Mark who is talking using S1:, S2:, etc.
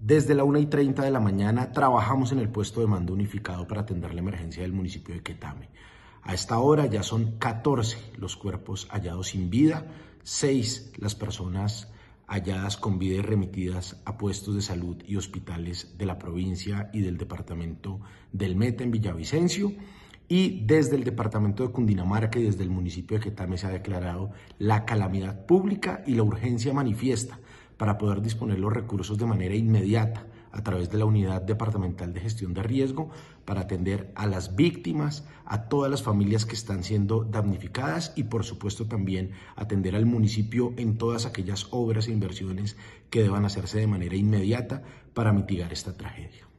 S1: Desde la 1:30 de la mañana trabajamos en el puesto de mando unificado para atender la emergencia del municipio de Quetame. A esta hora ya son 14 los cuerpos hallados sin vida, 6 las personas halladas con vida y remitidas a puestos de salud y hospitales de la provincia y del departamento del Meta en Villavicencio. Y desde el departamento de Cundinamarca y desde el municipio de Quetame se ha declarado la calamidad pública y la urgencia manifiesta para poder disponer los recursos de manera inmediata a través de la Unidad Departamental de Gestión de Riesgo para atender a las víctimas, a todas las familias que están siendo damnificadas y por supuesto también atender al municipio en todas aquellas obras e inversiones que deban hacerse de manera inmediata para mitigar esta tragedia.